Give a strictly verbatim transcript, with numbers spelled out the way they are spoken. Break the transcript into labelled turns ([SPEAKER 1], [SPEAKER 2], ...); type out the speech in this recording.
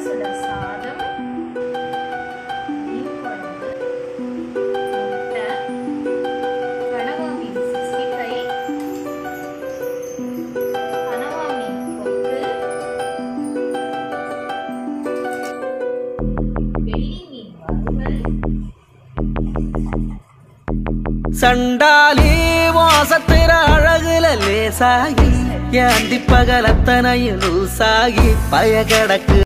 [SPEAKER 1] சுட சாதம், மீன் குழம்பு, முட்டை, கனவா மீன் சிக்ஸ்டி ஃபைவ், கனவா மீன் கொக்கு, வெள்ளி மீன் வறுவல்.
[SPEAKER 2] சண்டாலி வாசத்திர அழகுல லேசாகி ஏந்தி பகலத்தனையும் லூசாகி பய கிடக்கு.